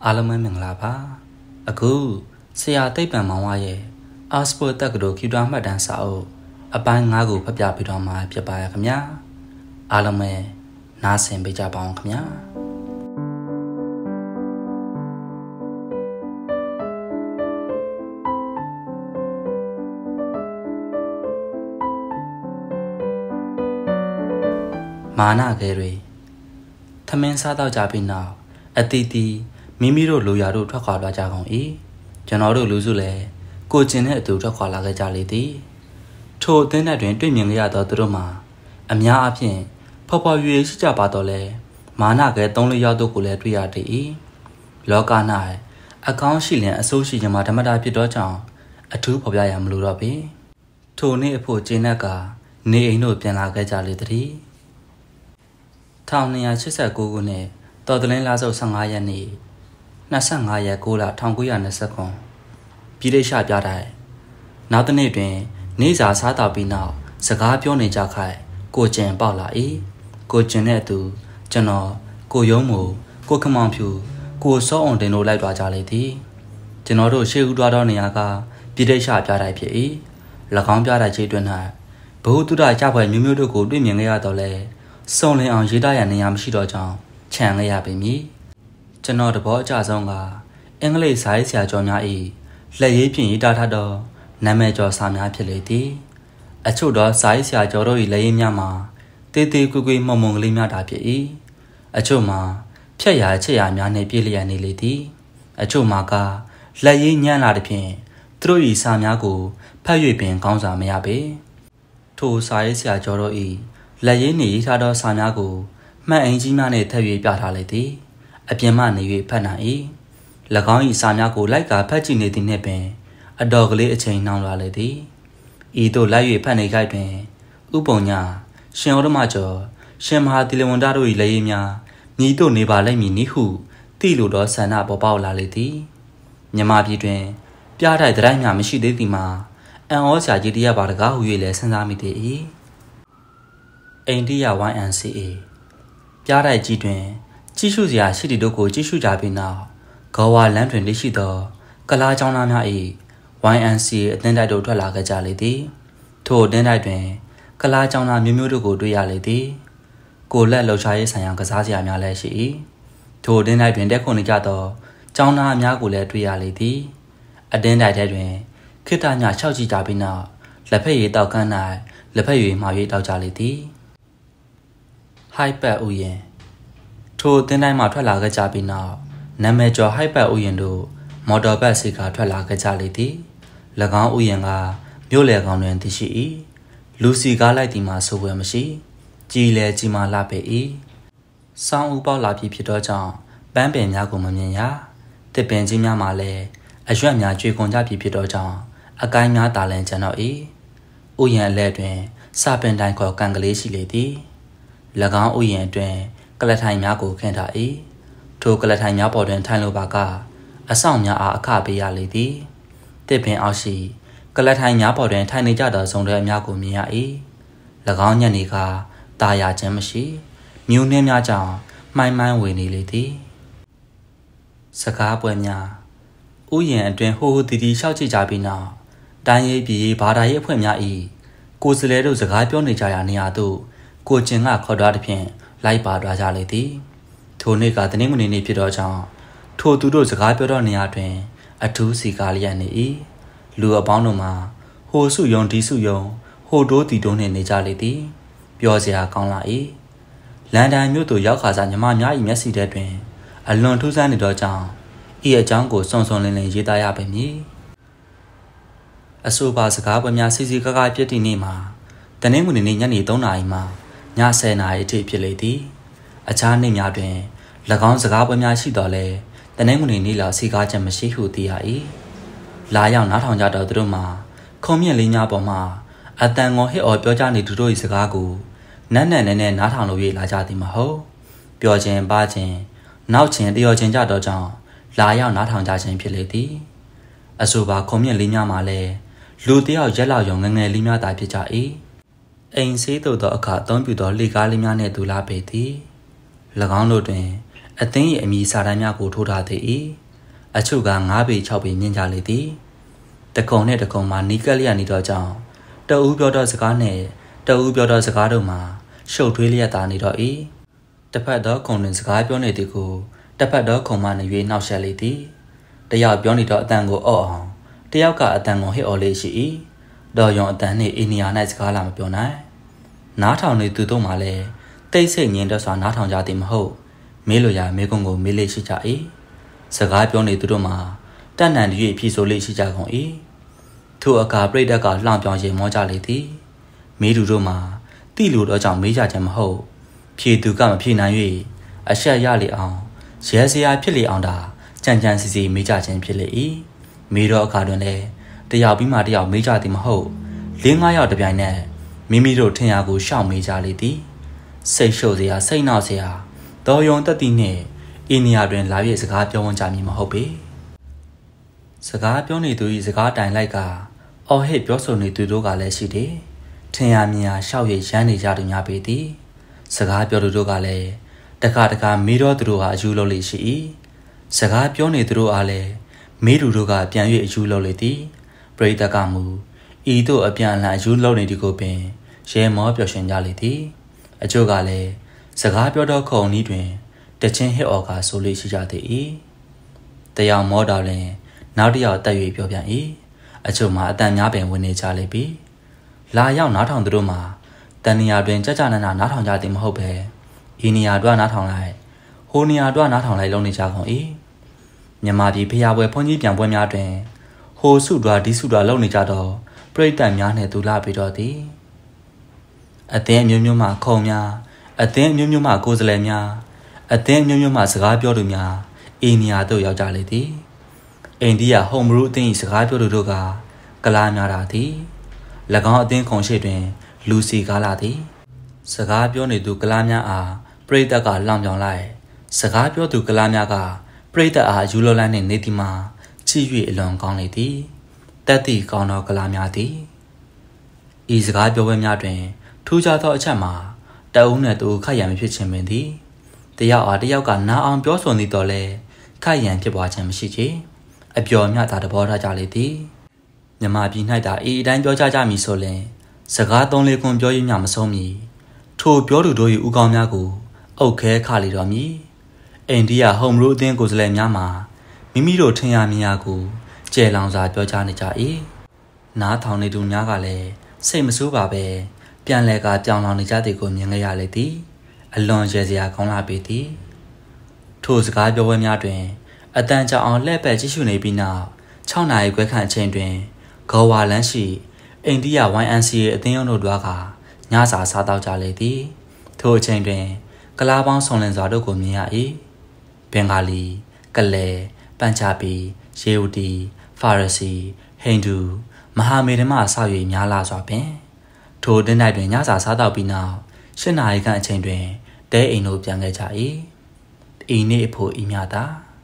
အားလုံးပဲမင်္ဂလာပါအခုဆရာသိပ္ပံမောင်ဝရဲ့အာစပိုတက်ကတိုကျူတာမှတ်တမ်းစာအုပ်အပိုင်း9ကိုဖတ်ပြပေးတော့မှာဖြစ်ပါရခင်ဗျာအားလုံးပဲနားဆင်ပေးကြပါအောင်ခင်ဗျာမာနကယ်တွေထမင်းစားတော့ကြပြီးနောက်အတီးတီးမိမိတို့လူရတို့ထွက်ခွာလာကြကုန်၏ကျွန်တော်တို့လူစုလည်းကိုကျင်တဲ့အတူထွက်ခွာလာခဲ့ကြလေသည်ထိုအသင်းတွင်တွေ့မြင်ခဲ့ရသောသူတို့မှာအများအပြားဖော်ဖော်ရွေရှိကြပါတော့လဲမာနကယ်3-4ယောက်တို့ကိုလည်းတွေ့ရသည်လောက၌အကောင်းရှိလျင်အဆိုးရှိခြင်းမှာဓမ္မတာဖြစ်သောကြောင့်အထူးဖော်ပြရမလို့တော့ပေထိုနေ့အဖို့ကျင်းတဲ့ကနေအိမ်တို့ပြန်လာခဲ့ကြလေသည်1289ခုနှစ်တော်တလင်းလာစုပ်15ရက်နေ့25ရက်9လ1929ပြည်ထောင်စုပြတိုင်းနောက်တစ်နေ့တွင်နေစာစားတောက်ပြီးနောက်စကားပြောနေကြခိုက်ကိုကျင်ပေါက်လာ၏ကိုကျင်တဲ့သူကျွန်တော်ကိုယုံမူကိုခမောင်ဖြူကိုစောအောင်တင်တို့လိုက်သွားကြလေသည်ကျွန်တော်တို့ရှေ့ဦးသွားသောနေရာကပြည်ထောင်စုပြတိုင်းဖြစ်၏၎င်းပြတိုင်းခြေတွင်၌ဘ ഹു တုဒ္ဒကြဖွယ်မျိုးမျိုးတို့ကိုတွေ့မြင်ခဲ့ရတော့လဲစုံလင်အောင်ရေးသားရနေရမရှိတော့ကြောင်းခြံခဲ့ရပေမည်ကျွန်တော်တဘောအကြဆုံးကအင်္ဂလိပ်စာရေးဆရာကျော်များ၏လက်ရေးဖြင့်ရေးသားထားသောနာမည်ကျော်စာများဖြစ်လေသည်အချို့သောစာရေးဆရာကျော်တို့၏လက်ရေးများမှာတေးသေးကွေးကွေးမုံမုံကလေးများသာဖြစ်၏အချို့မှာဖြက်ရာချက်ရာများနှင့်ပြည့်လျက်နေလေသည်အချို့မှာကလက်ရေးညံ့လာသည်ဖြင့်သူတို့၏စာများကိုဖတ်၍ပင်ကောင်းစွာမရပေထိုစာရေးဆရာကျော်တို့၏လက်ရေးနှင့်ရေးထားသောစာများကိုမှတ်အိမ်ကြီးများနှင့်ထပ်၍ပြထားလေသည်အပြင်မှနေ၍ဖတ်နိုင်၏၎င်း၏စာများကိုလိုက်ကာဖတ်ကြည့်နေသည်နှင့်ပင်အတော်ကလေးအချိန်နှောင်းလာလေသည်ဤသို့လိုက်၍ဖတ်နေကြတွင်ဥပုံညာရှင်ဩရမကျော်ရှင်မဟာတိလဝန္တတို့၏လက်ရေးများညီတို့နေပါလိမ့်မည်နိဟုသိလိုသောဆန္ဒပေါ်ပေါက်လာလေသည်မြမပြည်တွင်ပြားတိုက်တိုင်းများမရှိသေးသည်မှာအံ့ဩစရာကြီးတရားပါတကားဟု၍လည်းစဉ်းစားမိသေး၏အိန္ဒိယ YNCA ပြားတိုက်ကြီးတွင်ကြီးစုစရာရှိသည့်တို့ကိုကြီးစုကြပြီးနောက်ဂေါ်ဝါလမ်းတွင်လက်ရှိသောကလားကျောင်းသားများ၏ YNCA အသင်းတိုက်တို့ထွက်လာခဲ့ကြလေသည်ထိုအသင်းတိုက်တွင်ကလားကျောင်းသားမျိုးမျိုးတို့ကိုတွေ့ရလေသည်ကိုလက်လှုပ်ရှားရေးဆိုင်ရာကစားစရာများလည်းရှိ၏ထိုအသင်းတိုက်တွင်တက်ခွန်နေကြသောကျောင်းသားအများကိုလည်းတွေ့ရလေသည်အသင်းတိုက်ထဲတွင်ခိတ္တည6ကြည့်ကြပြီးနောက်လက်ဖက်ရည်တောက်ကန်း၌လက်ဖက်ရည်မှာ၍တောက်ကြလေသည်ဟိုက်ပတ်ဥယျာဉ်ထိုအသင်းတိုင်းမှထွက်လာခဲ့ကြပြီးနောက်နာမည်ကျော်ဟိုက်ပတ်ဥယျာဉ်တို့မော်တော်ဘတ်စီကထွက်လာခဲ့ကြလေသည်၎င်းဥယျာဉ်ကမြို့လယ်ကောင်တွင်တည်ရှိ၏လူစီကားလိုက်သည်မှာဆိုပွဲမရှိကြီးလဲကြီးမာလှပေ၏စောင်းဥပေါက်လာပြီးဖြစ်သောကြောင့်ပန်းပင်များကိုမမြင်ရတစ်ပင်ကြီးများမှာလည်းအရွက်များကျွေကုန်ကြပြီးဖြစ်သောကြောင့်အကိုင်းများတာလန်ကျန်တော့၏ဥယျာဉ်အလဲတွင်စာပင်တိုင်းခေါ်ကန်ကလေးရှိလေသည်၎င်းဥယျာဉ်အတွင်းကလထိုင်များကိုခင်းထား၏ထိုကလထိုင်များပေါ်တွင်ထိုင်လိုပါကအဆောင်များအားအခပေးရလေသည်တစ်ပင်အောက်ရှိကလထိုင်များပေါ်တွင်ထိုင်နေကြသောဇုံတွေအများကိုမြင်ရ၏၎င်းညနေကတာယာခြင်းမရှိမြူးနှင်းများကြောင့်မှိုင်းမှိုင်းဝေနေလေသည်စကားပွဲများဥယျာဉ်အတွင်းဟိုဟိုတီတီရှောက်ကြည့်ကြပြီးနောက်တိုင်းရေးပြည်ဘာသာရေးအဖွဲ့များ၏ကိုယ်စလဲတို့စကားပြောနေကြရာနေရာသို့ကိုကျင်ကခေါ်သွားသည်ဖြင့်လိုက်ပါသွားကြလေသည်ထိုနေ့ကတနင်္ဂနွေနေ့ဖြစ်သောကြောင့်ထိုသူတို့စကားပြောသောနေရာတွင်အထူးစီကားလျက်နေ၏လူအပေါင်းတို့မှာဟိုစုယုံဒီစုယုံဟိုတိုးတီတိုးနှင့်နေကြလေသည်ပြောစရာကောင်းလာ၏လန်ဒန်မြို့သို့ရောက်ခါစားညီမများ၏မျက်စိထဲတွင်အလွန်ထူးဆန်းနေသောကြောင့်ဤအကြောင်းကိုစုံစုံလင်လင်ရေးသားရပေမည်အဆိုပါစကားပွဲများစီစီကားကားပြည့်တည်နေမှာတနင်္ဂနွေနေ့ညနေ3 နာရီမှည10 နာရီအထိဖြစ်လေသည်အခြားနေ့များတွင်၎င်းစကားပွဲများရှိတော်လဲတနင်္ဂနွေနေ့လောက်စီကားချက်မရှိဟုသိရ၏လာရောက်နားထောင်ကြတော့သူတို့မှာခုံမြင့်လေးများပေါ်မှာအတန်ငေါ်ဟစ်အော်ပြောကြနေသူတို့၏စကားကိုနက်နက်နဲနဲနားထောင်လို့၍လာကြသည်မဟုတ်ပြောခြင်းပါခြင်းနောက်ခြင်းတယောခြင်းကြတော့ကြောင့်လာရောက်နားထောင်ကြခြင်းဖြစ်လေသည်အဆိုပါခုံမြင့်လေးများမှာလည်းလူတယောက်ရက်လောက်ရုံငငယ်လေးများသာဖြစ်ကြ၏အိမ်ဆေးသို့သောအခါအသုံးပြုသောလေကားလေးများနှင့်တူလာပေသည်၎င်းတို့တွင်အသင်း၏အမည်စာတမ်းများကိုထိုးထားသည်အချို့က9ပေ6ပေမြင့်ကြလေသည်တကုံနှင့်တကုံမှာနီးကပ်လျက်နေသောကြောင့်တအူးပြောသောစကားနှင့်တအူးပြောသောစကားတို့မှာရှုပ်ထွေးလျက်သာနေတော့တစ်ဖက်သောခုံတွင်စကားပြောနေသည်ကိုတစ်ဖက်သောခုံမှနေ၍နှောက်ယှက်လေသည်တယောက်ပြောနေသောအတန်ကိုအော့အောင်တယောက်ကအတန်ကိုဟစ်အော်လေးရှိ၏တော်ယုံအတန်နှင့်အိနီယာ၌စကားလာမပြောနိုင်နားထောင်နေသူတို့မှလည်းတိတ်ဆိတ်ငြင်းတော့စွာနားထောင်ကြသည်မဟုတ်မေးလိုရာမေးခွန်းကိုမေးလေးရှိကြ၏စကားပြောနေသူတို့မှာတန်တန်၍ဖြီဆိုလေးရှိကြကုန်၏ထိုအခါပြိတ္တကလှောင်ပြောင်ရင်မောကြလေသည်မေးသူတို့မှာတိလူတော့ကြောင့်မေးကြခြင်းမဟုတ်ဖြေသူကမဖြေနိုင်၍အဆက်ရလေအောင်ရဲစရာဖြစ်လေအောင်သာကြံကြံစီစီမေးကြခြင်းဖြစ်လေ၏မေးတော့အခါတွင်လည်းတယောက်ပြီးမှတယောက်မေးကြသည်မဟုတ်4-5ယောက်တပြိုင်နက်မိမိတို့ထင်ရကိုရှောင်မေးကြလေသည်စိတ်ရှုပ်စရာစိတ်နှောက်စရာတော်ယုံတက်သည်နှင့်အိနီယာတွင်လာ၍စကားပြောဝန်းကြမည်မဟုတ်ပေစကားပြောနေသူ၏စကားတိုင်လိုက်ကအော်ဟစ်ပြောဆိုနေသူတို့ကလည်းရှိတယ်ထင်ရမြင်ရရှောက်ရရမ်းနေကြသူများပေသည်စကားပြောသူတို့ကလည်းတခါတခါမေးတော့သူတို့ဟာအယူလုံးလေးရှိ၏စကားပြောနေသူတို့အားလည်းမေးသူတို့ကပြန်၍အယူလုံးလေသည်ပရိသတ်ကမူဤသို့အပြန်အလှန်အယူလုံးနေသည်ကိုပင်ရဲမောပျော်ရွှင်ကြလေသည်အချို့ကလည်းစကားပြောတော့ခုံဤတွင်တချင်းဟစ်အော်ကဆိုလေးရှိကြသည်တယောက်မောတော်လင်နောက်တစ်ယောက်တက်၍ပြောပြန်၏အချို့မှာအတန်များပင်ဝင်နေကြလေပြီလာရောက်နားထောင်သူတို့မှာတန်နေရာတွင်ကြကြနနာနားထောင်ကြသည်မဟုတ်ပဲဤနေရာတွနားထောင်လိုက်ဟိုနေရာတွနားထောင်လိုက်လုံးနေကြကုန်၏မြန်မာပြည်ဖျားပွဲဘုန်းကြီးပြန်ပွဲများတွင်ဟိုစုတွဒီစုတွလုံးနေကြတော့ပြိတ္တများနှင့်သူလာပြီးတော့သည်အသင်းအမျိုးမျိုးမှခုံများအသင်းအမျိုးမျိုးမှကိုယ်စားလှယ်များအသင်းအမျိုးမျိုးမှစကားပြောသူများဤနေရာသို့ရောက်ကြလေသည်အိန္ဒိယဟိုမရူအသင်း၏စကားပြောသူတို့ကကလားများတာသည်၎င်းအသင်းခုံရှိတွင်လူစီကားလာသည်စကားပြောနေသူကလားများအားပရိသတ်ကလောင်ပြောင်လိုက်စကားပြောသူကလားများကပရိသတ်အားယူလောလန်းနှင့်နေသည်မှာချီ၍အလွန်ကောင်းလေသည်တက်သည့်ကောင်းသောကလားများသည်ဤစကားပြောပွဲများတွင်ထူးခြားသောအချက်မှာတအုပ်နှင့်သူခိုက်ရန်မဖြစ်ခြင်းပင်သည်တယောက်အားတယောက်ကနားအောင်ပြောဆိုနေတော့လဲခိုက်ရန်ဖြစ်ပွားခြင်းမရှိချေအပျော်မြသာသဘောထားကြလေသည်မြမပြည်၌သာဤအတိုင်းပြောကြကြမည်ဆိုလျှင်စကား3-4ခွန်းပြောရင်းများမဆုံးမီထိုပြောသူတို့၏ဥကောင်းများကိုအုတ်ခဲခလေတော်မည်အိန္ဒိယဟိုမရိုအသင်းကိုယ်စားလှယ်များမှာမိမိတို့ထင်ရမြင်ရကိုကျဲလောင်စွာပြောကြားနေကြ၏နားထောင်နေသူများကလည်းစိတ်မဆိုးပါပဲပြန်လဲကပြောင်းလောင်နေကြသည်ကိုမြင်ခဲ့ရလေသည်အလွန်ရဲစရာကောင်းလာပေသည်ထိုစကားပြောပွဲများတွင်အတန်ကြောင်အောင်လှည့်ပတ်ကြည့်ရှုနေပြီးနောက်6နာရီခွဲခန့်အချိန်တွင်ဂေါ်ဝါလန်းရှိအိန္ဒိယ YNCA အသင်းရုံးတို့တွားကညစာစားတောက်ကြလေသည်ထိုအချိန်တွင်ကလားပေါင်းဆုံလင်စွာတို့ကိုမြင်ရ၏ဘင်္ဂါလီကလဲပန်ချာပီယေဝတီဖာရစီဟိန္ဒူမဟာမေဓမအစ၍များလာစွာပင်ထိုတင်းတိုက်တွင်ညစာစားတောက်ပြီးနောက်7နာရီခန့်အချိန်တွင်တဲအိမ်တို့ပြန်ခဲ့ကြ၏ဤနေ့အဖို့ဤမြတာ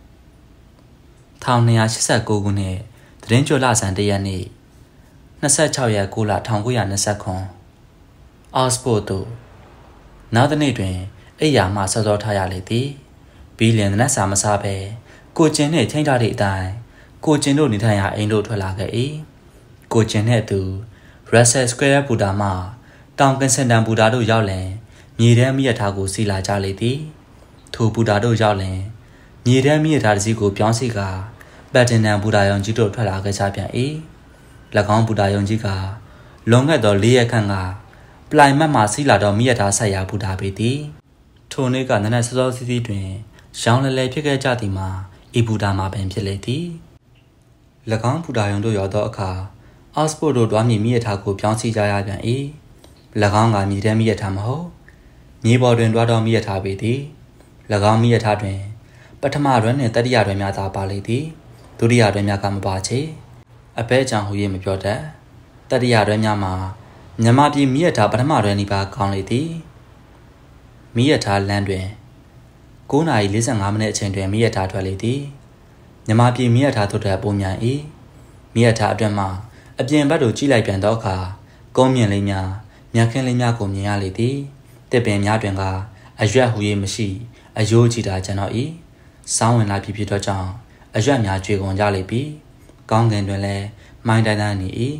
1289ခုနှစ်သတင်းကြွလဆန်1ရက်နေ့26ရက်9လ1929အောက်စဖို့သို့နောက်တစ်နေ့တွင်အိယာမှစောစောထားရလေသည်ဘီလင်နက်စာမစားပဲကိုကျင်နှင့်ချိန်ထားသည့်အတိုင်းကိုကျင်တို့နေထိုင်ရာအိမ်တို့ထွက်လာခဲ့၏ကိုကျင်နှင့်သူရက်ဆယ်စကွဲရဘူတာမှတောင်ကင်စင်တန်ဘူတာတို့ရောက်လင်မြေထဲမိရထားကိုစီလာကြလေသည်ထိုဘူတာတို့ရောက်လင်မြေထဲမိရထားတစ်စီးကိုပြောင်းစီကပတ်တင်နန်ဘူတာယုံကြီးတို့ထွက်လာခဲ့ကြပြန်၏၎င်းဘူတာယုံကြီးကလွန်ခဲ့သော4ရက်ခန့်ကပလိုင်မတ်မှစီလာတော့မိရထားဆက်ရာဘူတာပေသည်ထိုနေ့ကနနက်စောစောစီးစီးတွင်ရောင်းလဲလဲဖြစ်ခဲ့ကြသည်မှာဤဘူတာမှာပင်ဖြစ်လေသည်၎င်းဘူတာယုံတို့ရောက်သောအခါအောက်စဖို့တို့တွားမြေမိရထားကိုပြောင်းစီကြရပြန်၏၎င်းကမြေထဲမိရထားမဟုတ်မြေပေါ်တွင်တွားတော်မိရထားပေသည်၎င်းမိရထားတွင်ပထမတွင်နှင့်တတိယတွင်များသာပါလေသည်ဒုတိယတွင်များကမပါချေအပဲကြောင့်ဟူ၍မပြောတတ်တတိယတွင်များမှာမြန်မာပြည်မိရထားပထမတွင်နေပါကောင်းလေသည်မိရထားလမ်းတွင်9:45မိနစ်အချိန်တွင်မိရထားထွက်လေသည်မြန်မာပြည်မိရထားထုတ်တဲ့ပုံမြန်၏မိရထားအတွင်းမှအပြင်ဘက်သို့ကြည့်လိုက်ပြန်သောအခါကုန်းမြင့်လေးများမြက်ခင်းလေးများကိုမြင်ရလေသည်တစ်ပင်များတွင်ကအရွက်ဟူ၍မရှိအယိုးကြည့်တာကျွန်တော်ဤစောင်းဝင်လာဖြစ်တော့ကြောင့်အရွက်များကြွေကုန်ကြလိမ့်ပြီကောင်းကင်တွင်လည်းမိုင်းတန်းတန်းနေ၏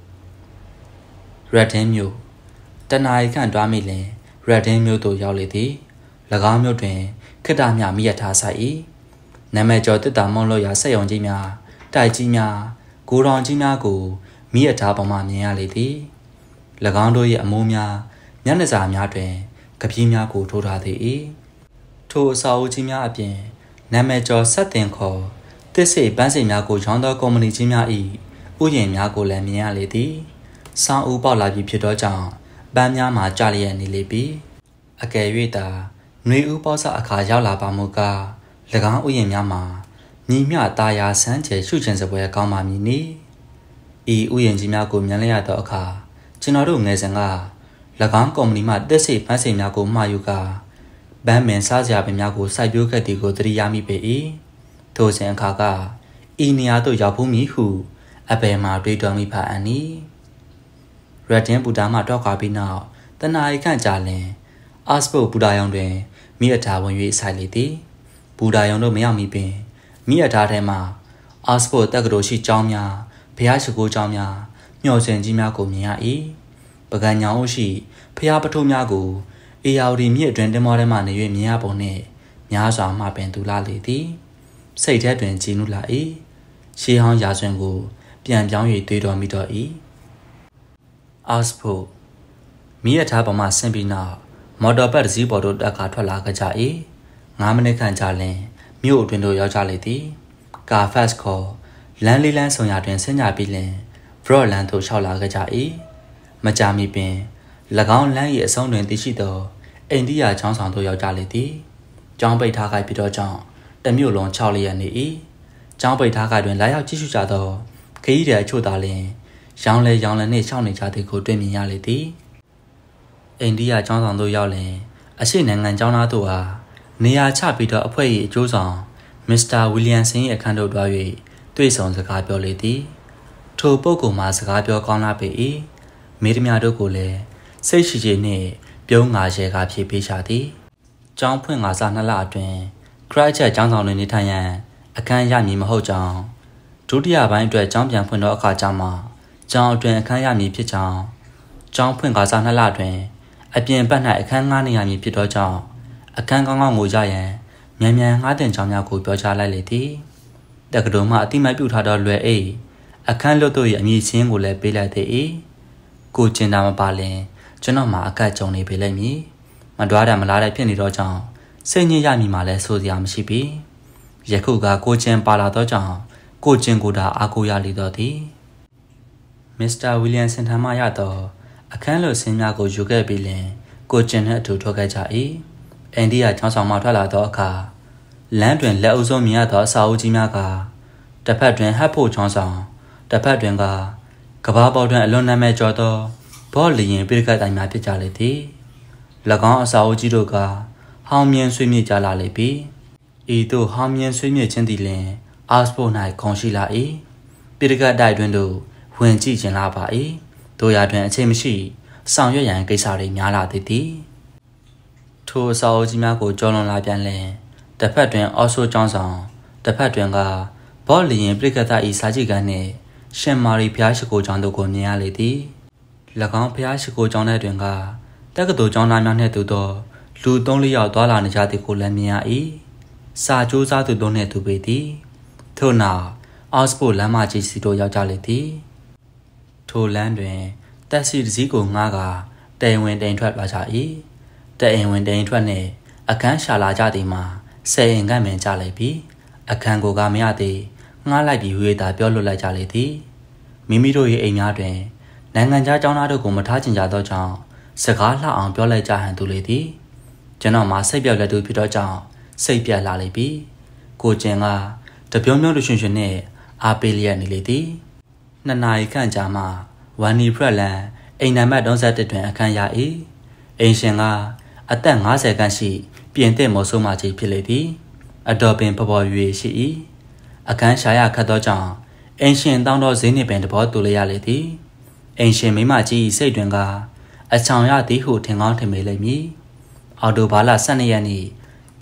ရက်ဒင်းမြို့တနအီခန့်တွားမိလင်ရက်ဒင်းမြို့သို့ရောက်လေသည်၎င်းမြို့တွင်ခိတ္တမြမိရထားဆိုင်၏နာမည်ကျော်တစ်တာမုံလို့ရာဆက်ယုံကြီးများတိုက်ကြီးများကိုတော်ကြီးများကိုမိရထားပေါ်မှမြင်ရလေသည်၎င်းတို့၏အမိုးများမျက်နှာစာများတွင်ကပီးများကိုထိုးထားသည်၏ထိုအစာအုပ်ကြီးများအပြင်နာမည်ကျော်ဆက်တင်ခေါ်တစ်စိပန်းစိများကိုရောင်းသောကုမ္ပဏီကြီးများ၏ဥယျာဉ်များကိုလည်းမြင်ရလေသည်ဆောင်းဦးပေါက်လာပြီးဖြစ်သောကြောင့်ပန်းများမှာကြလျက်နေလေပြီအကယ်၍သာຫນွေဦးပေါက်စအခါရောက်လာပါမူကား၎င်းဥယျာဉ်များမှာညီမျှတာယာဆန်းကျယ်ရှုချင်စပွဲကောင်းပါမည်နီဤဥယျာဉ်ကြီးများကိုမြင်လျက်သောအခါကျွန်တော်တို့ငယ်စဉ်က၎င်းကုမ္ပဏီမှတစ်စိပန်းစိများကိုမှာယူကာဗန်းမင်စားစရာပင်များကိုစိုက်ပျိုးခဲ့သည်ကိုသတိရမိပေ၏ထိုစဉ်အခါကဤနေရာသို့ရောက်ဖူးမည်ဟုအဘယ်မှတွေးတော်မိဖအန်နီရဒင်းဘူတာမှတောက်ခွာပြီးနောက်တနာရီခန့်ကြာလင်အာစပုတ်ဘူတာယောင်တွင်မိအထာဝင်၍ဆိုင်လေသည်ဘူတာယောင်တို့မရောက်မီပင်မိအထာထဲမှအာစပုတ်တက္ကသိုလ်ရှိကျောင်းများဘုရားရှိခိုးကျောင်းများမျှော်စင်ကြီးများကိုမြင်ရ၏ပကံညောင်ရှိဖျားပထိုးများကိုအေယာဝတီမြစ်အတွင်းတင်မောထဲမှနေ၍မြင်ရပုံနှင့်များစွာမှပင်သူလာလေသည်စိတ်ထဲတွင်ကြည်နုလာ၏ရှေးဟောင်းရာဇဝင်ကိုပြန်ပြောင်း၍တွေးတော်မိတော့၏အာစပုတ်မိရထားပေါ်မှဆင်းပြီးနောက်မော်တော်ဘတ်တစ်စီးပေါ်သို့တက်ကာထွက်လာကြ၏9မိနစ်ခန့်ကြာလျှင်မြို့အတွင်းသို့ရောက်ကြလေသည်ကာဖတ်ခေါ်လမ်းလေးလမ်းဆောင်ရာတွင်ဆင်းကြပြီးလျှင်ဘရော့လန်သို့လျှောက်လာကြ၏မကြာမီပင်၎င်းလမ်း၏အဆုံးတွင်တည်ရှိသောအိန္ဒိယချောင်းဆောင်သို့ရောက်ကြလေသည်ကျောင်းပိတ်ထားခိုက်ပြီးတော့ကြောင့်တမြို့လုံး6လျက်နေ၏ကျောင်းပိတ်ထားခိုက်တွင်လာရောက်ကြည့်ရှုကြသောခရီးသည်အချို့သာလျှင်ရောင်းလဲနှင့်ရှောက်နေကြသည်ကိုတွေ့မြင်ရလေသည်အိန္ဒိယကျောင်းဆောင်သို့ရောက်လျှင်အရှိနိုင်ငံကျောင်းသားတို့အားနေရာချပြီးတော့အဖွဲ့၏အကျိုးဆောင်မစ္စတာဝီလျံဆင်၏အခန်းသို့တွား၍တွေ့ဆုံစကားပြောလေသည်ထိုပုဂ္ဂိုလ်မှစကားပြောကောင်းလာပေ၏မိသမျှတို့ကိုလည်းစိတ်ရှိရှိနှင့်ပြုံးငါရဲကားဖြည့်ပေးချသည်ကျောင်းဖွင့်ငါစာ2လအတွင်းခရစ်ချက်ကျောင်းဆောင်တွင်နေထိုင်ရန်အခန်းရမည်မဟုတ်ကြောင်းဒုတိယပိုင်းအတွက်ကျောင်းပြန်ဖွင့်သောအခါကျမှကျောင်းအတွင်းအခန်းရမည်ဖြစ်ကြောင်းကျောင်းဖွင့်ငါစာ2လအတွင်းအပြင်ဘက်၌အခန်း9နေရမည်ဖြစ်သောကြောင့်အခန်းကောင်းကောင်းကိုရရန်မြန်မြန်ငှားတင်ကြောင်းများကိုပြောကြားလိုက်လေသည်တက္ကသိုလ်မှအတိမတ်ပြုထားသောလွယ်အိတ်အခန်းလွတ်တို့၏အမည်ချင်းကိုလည်းပေးလိုက်သည်ကိုကျင်တာမပါလင်ကျွန်တော်မှာအကတ်ကြုံနေပေလိမ့်မည်မတွားတာမလားတဲ့ဖြစ်နေတော့ကြောင့်စိတ်ညစ်ရမည်မှာလည်းဆိုစရာမရှိပြီယခုကကိုကျင်ပါလာတော့ကြောင့်ကိုကျင်ကိုသာအားကိုးရလေတော့သည်မစ္စတာဝီလျံဆန်ထံမှရသောအခန်းလွတ်စင်းများကိုယူခဲ့ပြီးလင်ကိုကျင်နှင့်အတူထွက်ခဲ့ကြ၏အိန္ဒိယကျောင်းဆောင်မှထွက်လာသောအခါလမ်းတွင်လက်အုပ်ဆုံးမြင်ရသောအစာအုပ်ကြီးများကတစ်ဖက်တွင်ဟပ်ဖို့ကျောင်းဆောင်တစ်ဖက်တွင်ကကဘာပေါ်တွင်အလွန်နာမည်ကျော်သောဘောလီရင်ပိရကတ်တိုင်းများဖြစ်ကြလေသည်၎င်းအစာအုပ်ကြီးတို့ကဟောင်းမြင်ဆွေးမြေ့ကြလာလေပြီဤသို့ဟောင်းမြင်ဆွေးမြေ့ခြင်းသည်လင်အာစပို့၌ခုံရှိလာ၏ပိရကတ်တိုက်တွင်သို့ဝင်ကြည့်ခြင်းလာပါ၏တို့ရာတွင်အချိန်မရှိဆောင်ရွက်ရန်ကိစ္စတွေများလာသည်ထိုအစာအုပ်ကြီးများကိုကြောလွန်လာပြန်လင်တစ်ဖက်တွင်အော်ဆိုကျောင်းဆောင်တစ်ဖက်တွင်ကဘောလီရင်ပိရကတ်၏စာကြည့်ခန်းနှင့်ရှင်မာရီဖျားရှိခိုးကျောင်းတို့ကိုမြင်ရလေသည်၎င်းဖျားရှိခိုးကျောင်းထဲတွင်ကတက္ကသိုလ်ကျောင်းသားများနှင့်တူသောလူ3-4ယောက်သွားလာနေကြသည်ကိုလည်းမြင်ရ၏စာကြိုးစားသူတို့နှင့်တူပေသည်ထို့နောက်အော့စပိုလမ်းမကြီးစီတို့ရောက်ကြလေသည်ထိုလမ်းတွင်တက်စီတစ်စီးကိုငှားကတိမ်ဝင်တိမ်ထွက်သွားကြ၏တိမ်ဝင်တိမ်ထွက်နှင့်အခန်းရှာလာကြသည်မှာ10အိမ်ခန့်ပင်ကြလေပြီအခန်းကိုကမရသည်ငှားလိုက်ပြီးဝေးသာပြောလွတ်လိုက်ကြလေသည်မိမိတို့၏အိမ်များတွင်နိုင်ငံခြားကျောင်းသားတို့ကိုမထားချင်ကြသောကြောင့်စကားလှအောင်ပြောလိုက်ကြဟန်သူလေသည်ကျွန်တော်မှာစိတ်ပြောက်လက်သူဖြစ်သောကြောင့်စိတ်ပြတ်လာလေပြီကိုကျင်ကတပြုံးပြုံးရွှင်ရွှင်နှင့်အားပေးလျက်နေလေသည်2 နာရီခန့်ကြာမှဝမ်နီဖရက်လန်အိမ်နံပါတ်31တွင်အခန်းရ၏အိမ်ရှင်ကအသက်50ခန့်ရှိပြင်သစ်မော်ဆိုးမကြီးဖြစ်လေသည်အတော်ပင်ပေါ်ပေါ်ရွေရှိ၏အခန်းရှာရခတ်သောကြောင့်အိမ်ရှင်တောင်းသောဈေးနှင့်ပင်တဘောတူလျက်လေသည်အိမ်ရှင်မိမကြီးစိတ်တွင်ကအချောင်ရသည်ဟုထင်ကောင်းထင်မိလိမ့်မည်အော်တိုဘာလ12ရက်နေ့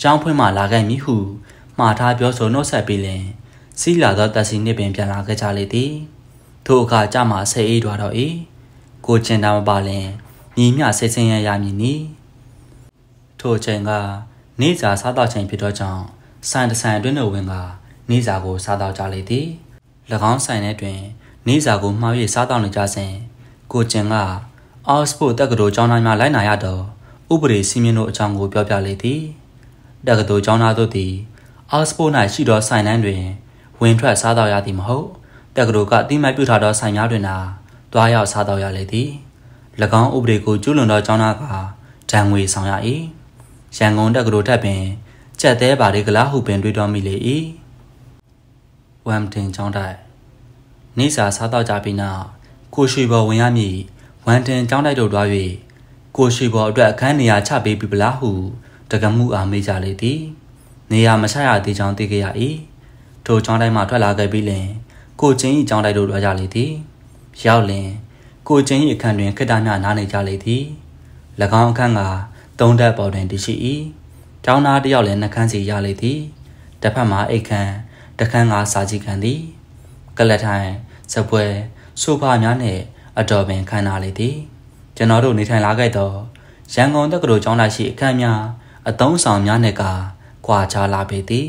ကျောင်းဖွင့်မှလာခဲ့မည်ဟုမှားထားပြောဆိုနှုတ်ဆက်ပြီးလင်စီးလာသောတက်စီနှင့်ပင်ပြန်လာခဲ့ကြလေသည်ထိုအခါကြမှာဆေးအေးသွားတော့၏ကိုကျင်တာမပါလင်ညီမျှဆေးဆင်းရရမည်နီထိုအချိန်ကနေစာစားတော့ချိန်ဖြစ်သောကြောင့်ဆိုင်တဆိုင်အတွင်းသို့ဝင်ကနေစာကိုစားတော့ကြလေသည်၎င်းဆိုင်ထဲတွင်နေစာကိုမှား၍စားတော့နေကြစဉ်ကိုကျင်ကအောက်စဖို့တက္ကသိုလ်ကျောင်းသားများလိုက်နာရတော့ဥပဒေစည်းမျဉ်းတို့အကြောင်းကိုပြောပြလေသည်တက္ကသိုလ်ကျောင်းသားတို့သည်အောက်စဖို့၌ရှိသောဆိုင်တန်းတွင်ဝင်ထွက်စားတော့ရသည်မဟုတ်တက္ကသိုလ်ကအတိမတ်ပြုထားသောဆိုင်များတွင်သာတွားရောက်စားတော့ရလေသည်၎င်းဥပဒေကိုကျူးလွန်သောကျောင်းသားကဒဏ်ငွေဆောင်ရ၏ရန်ကုန်တက္ကသိုလ်ထက်ပင်ကြက်သေးပါလေကလားဟုပင်တွေးတော်မိလေ၏ဝမ်တင်ကျောင်းတိုက်နေစာစားတော့ကြပြီးနောက်ကိုရွှေဘော်ဝင်ရမည်ဝမ်တင်ကျောင်းတိုက်တို့တွား၍ကိုရွှေဘော်အတွက်အခန်းနေရာချပေးပြီပလားဟုတကမှုအားမေးကြလေသည်နေရာမချရသေးကြောင်းသိခဲ့ရ၏ထိုကျောင်းတိုက်မှထွက်လာခဲ့ပြီးလင်ကိုကျင်း၏ကျောင်းတိုက်တို့တွားကြလေသည်ရောက်လင်ကိုကျင်း၏အခန်းတွင်ခိတ္တများနားနေကြလေသည်၎င်းအခန်းက3ဓာတ်ပေါ်တွင်တည်ရှိ၏ကျောင်းသားတစ်ယောက်လည်းနှခမ်းစီရလေသည်တစ်ဖက်မှာအိတ်ခမ်းတစ်ခမ်းကစာကြည့်ခမ်းသည်ကလထိုင်စပွဲဆိုဖာများနှင့်အတော်ပင်ခမ်းနားလေသည်ကျွန်တော်တို့နေထိုင်လာခဲ့သောရန်ကုန်တက္ကသိုလ်ကျောင်းသားရှိအခန်းများအသုံးဆောင်များနှင့်ကွာခြားလာပေသည်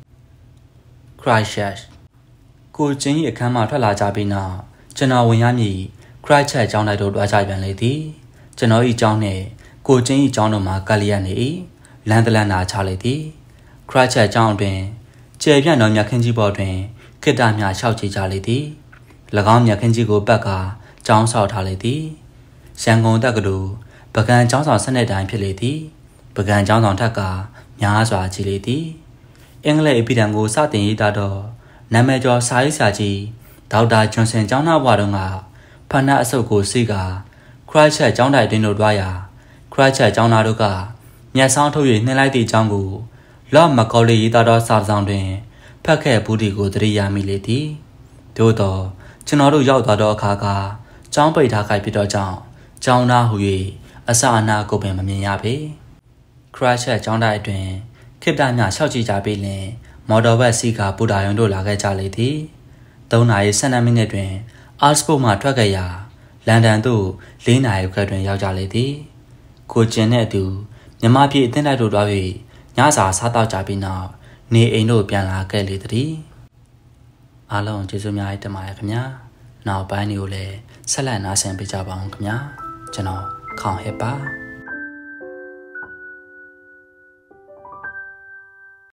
Christchurch ကိုကျင်း၏အခန်းမှထွက်လာကြပြီးနောက်ကျွန်တော်ဝင်ရမည် Christchurch ကျောင်းတိုက်တို့တွားကြပြန်လေသည်ကျွန်တော်၏ကျောင်းနှင့်ကိုကျင်း၏ကျောင်းတို့မှာကလျက်နေ၏လမ်းတလန်နာချလေသည် Christchurch ကျောင်းတွင်ကျယ်ပြန့်သောမြက်ခင်းကြီးပေါ်တွင်ခိတ္တများရှောက်ချကြလေသည်၎င်းမြက်ခင်းကြီးကိုပတ်ကာကျောင်းဆောက်ထားလေသည်ရန်ကုန်တက္ကသိုလ်ပကံကျောင်းဆောင်စနစ်တိုင်းဖြစ်လေသည်ပကံကျောင်းဆောင်ထက်ကများစွာကြီးလေသည်အင်္ဂလိပ်အပိဓာန်ကိုစတင်ရေးသားသောနာမည်ကျော်စာရေးဆရာကြီးဒေါက်တာဂျွန်ဆန်ကျောင်းသားဘွားတို့ကဖဏအစုပ်ကိုစီးကာ Christchurch ကျောင်းတိုက်တွင်တို့တွားရာ Christchurch ကျောင်းသားတို့ကမျက်စောင်းထုတ်၍နှင်းလိုက်သည့်အကြောင်းကိုလော့မကော်လီရေးသားသောစာဆောင်တွင်ဖတ်ခဲ့ဘူးဒီကိုသတိရမိလေသည်သို့သောကျွန်တော်တို့ရောက်သွားသောအခါကကျောင်းပိတ်ထားခိုက်ဖြစ်သောကြောင့်ကျောင်းသားဟူ၍အစအနာကိုပင်မမြင်ရပေ Christchurch ကျောင်းတိုက်အတွင်ခိတ္တများရှောက်ကြည့်ကြပြီးလင်မော်တော်ဘတ်စီးကပူတာယုံတို့လာခဲ့ကြလေသည်3 နာရီ12မိနစ်တွင်အာစပို့မှထွက်ခဲ့ရာလန်ဒန်သို့4 နာရီခွဲတွင်ရောက်ကြလေသည်ကိုကျင်နှင့်အတူမြမပြည်အသင်းတိုက်တို့တွား၍ညစာစားတော့ကြပြီးနောက်နေအိမ်တို့ပြန်လာခဲ့လေသည်အားလုံးကျေးဇူးများတင်ပါတယ်ခင်ဗျာနောက်ပိုင်းတွေကိုလည်းဆက်လက်နားဆင်ပေးကြပါအောင်ခင်ဗျာကျွန်တော်ခေါင်ဟစ်ပါ